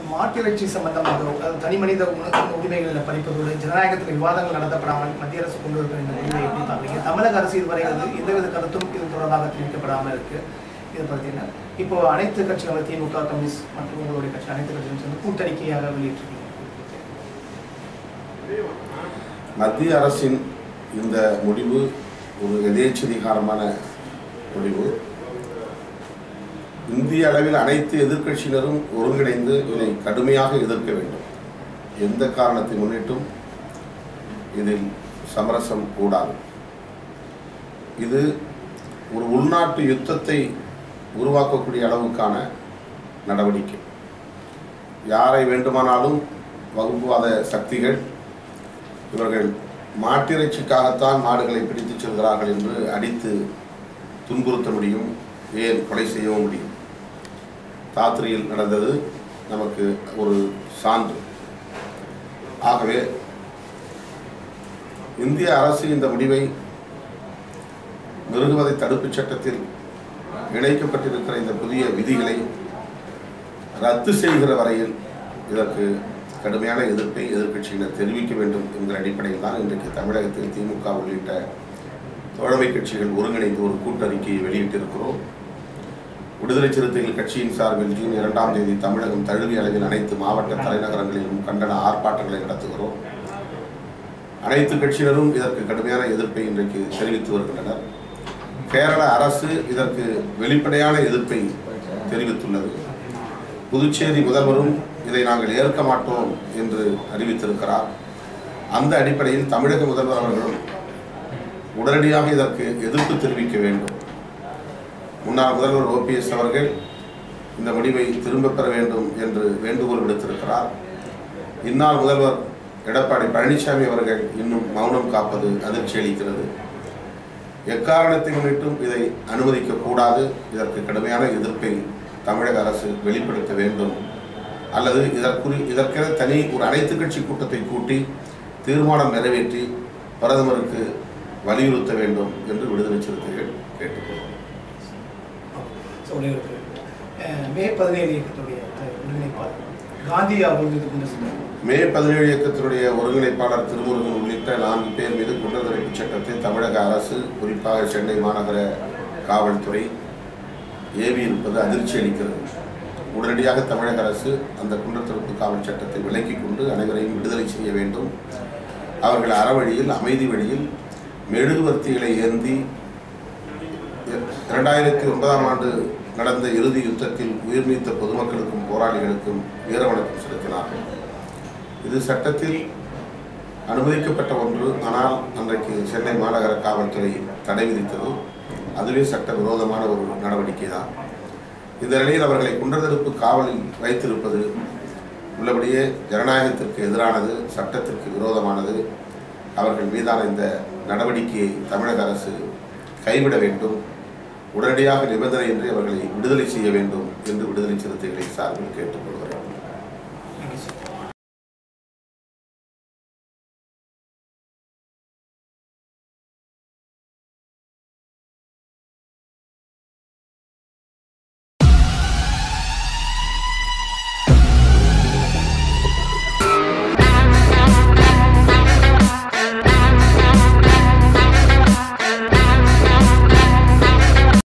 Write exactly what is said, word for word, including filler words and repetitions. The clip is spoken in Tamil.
மாட்டிறைச்சி சம்பந்தமாக தனி மனித உரிமைகளில் பறிப்பதோடு ஜனநாயகத்தில் விவாதங்கள் நடத்தப்படாமல் மத்திய அரசு கொண்டு வருகிற இந்த முடிவை எப்படி பார்க்குறீங்க? தமிழக அரசு இதுவரை வந்து எந்தவித கருத்தும் இது தொடர்பாக தெரிவிக்கப்படாமல் இருக்கு. இதை பார்த்தீங்கன்னா இப்போ அனைத்து கட்சிகளும் திமுக, கம்யூனிஸ்ட் மற்றும் உங்களுடைய கட்சி அனைத்து கட்சிகளும் சேர்ந்து கூட்டறிக்கையாக வெளியிட்டிருக்கீங்க. மத்திய அரசின் இந்த முடிவு ஒரு எதேச்சதிகாரமான முடிவு. இந்திய அளவில் அனைத்து எதிர்க்கட்சியினரும் ஒருங்கிணைந்து இதை கடுமையாக எதிர்க்க வேண்டும். எந்த காரணத்தை முன்னிட்டும் இதில் சமரசம் கூடாது. இது ஒரு உள்நாட்டு யுத்தத்தை உருவாக்கக்கூடிய அளவுக்கான நடவடிக்கை. யாரை வேண்டுமானாலும் வகுப்புவாத சக்திகள் இவர்கள் மாட்டிறைச்சிக்காகத்தான் நாடுகளை பிடித்துச் செல்கிறார்கள் என்று அடித்து துன்புறுத்த முடியும், ஏன் கொலை செய்யவும் முடியும். தாத்ரியில் நடந்தது நமக்கு ஒரு சான்று. ஆகவே இந்திய அரசு இந்த முடிவை மிருகவதை தடுப்புச் சட்டத்தில் இணைக்கப்பட்டிருக்கிற இந்த புதிய விதிகளை ரத்து செய்கிற வரையில் இதற்கு கடுமையான எதிர்ப்பை எதிர்க்கட்சியினர் தெரிவிக்க வேண்டும் என்கிற அடிப்படையில் தான் இன்றைக்கு தமிழகத்தில் திமுக உள்ளிட்ட தோழமை கட்சிகள் ஒருங்கிணைந்து ஒரு கூட்டறிக்கையை வெளியிட்டிருக்கிறோம். விடுதலை சிறுத்தைகள் கட்சியின் சார்பில் ஜூன் இரண்டாம் தேதி தமிழகம் தழுவிய அளவில் அனைத்து மாவட்ட தலைநகரங்களிலும் கண்டன ஆர்ப்பாட்டங்களை நடத்துகிறோம். அனைத்து கட்சியினரும் இதற்கு கடுமையான எதிர்ப்பை இன்றைக்கு தெரிவித்து வருகின்றனர். கேரள அரசு இதற்கு வெளிப்படையான எதிர்ப்பை தெரிவித்துள்ளது. புதுச்சேரி முதல்வரும் இதை நாங்கள் ஏற்க மாட்டோம் என்று அறிவித்திருக்கிறார். அந்த அடிப்படையில் தமிழக முதல்வர் அவர்களும் உடனடியாக இதற்கு எதிர்ப்பு தெரிவிக்க வேண்டும். முன்னாள் முதல்வர் ஓபிஎஸ் அவர்கள் இந்த முடிவை திரும்ப பெற வேண்டும் என்று வேண்டுகோள் விடுத்திருக்கிறார். இந்நாள் முதல்வர் எடப்பாடி பழனிசாமி அவர்கள் இன்னும் மௌனம் காப்பது அதிர்ச்சி அளிக்கிறது. எக்காரணத்தை முன்னிட்டும் இதை அனுமதிக்க கூடாது. இதற்கு கடுமையான எதிர்ப்பை தமிழக அரசு வெளிப்படுத்த வேண்டும். அல்லது இதற்குறி இதற்கென தனி ஒரு அனைத்து கட்சி கூட்டத்தை கூட்டி தீர்மானம் நிறைவேற்றி பிரதமருக்கு வலியுறுத்த வேண்டும் என்று விடுதலை சிறுத்தைகள் கேட்டுக்கொள்கிறோம். மே பதினேழு இயக்கத்துடைய ஒருங்கிணைப்பாளர் காந்தி அவர்கள் மே பதினேழு இயக்கத்தினுடைய ஒருங்கிணைப்பாளர் திருமுருகன் உள்ளிட்ட நான்கு பேர் மீது குற்றத்தடுப்பு சட்டத்தை தமிழக அரசு, குறிப்பாக சென்னை மாநகர காவல்துறை ஏவி இருப்பது அதிர்ச்சி அளிக்கிறது. உடனடியாக தமிழக அரசு அந்த குற்றத்தடுப்பு காவல் சட்டத்தை விலக்கிக் கொண்டு அனைவரையும் விடுதலை செய்ய வேண்டும். அவர்கள் அறவழியில், அமைதி வழியில் மெழுகுவர்த்திகளை ஏந்தி இரண்டாயிரத்தி ஒன்பதாம் ஆண்டு நடந்த இறுதி யுத்தத்தில் உயிர் நீத்த பொதுமக்களுக்கும் போராளிகளுக்கும் வீரவணக்கம் செலுத்தினார்கள். இது சட்டத்தில் அனுமதிக்கப்பட்ட ஒன்று. ஆனால் அன்றைக்கு சென்னை மாநகர காவல்துறை தடை விதித்தது. அதுவே சட்ட விரோதமான ஒரு நடவடிக்கை தான். இந்த நிலையில் அவர்களை குற்றத்தடுப்பு காவலில் வைத்திருப்பது உள்ளபடியே ஜனநாயகத்திற்கு எதிரானது, சட்டத்திற்கு விரோதமானது. அவர்கள் மீதான இந்த நடவடிக்கையை தமிழக அரசு கைவிட வேண்டும். உடனடியாக நிபந்தனையின்றி அவர்களை விடுதலை செய்ய வேண்டும் என்று விடுதலை சிறுத்தைகளை சார்பில் கேட்டுக்கொள்கிறேன்.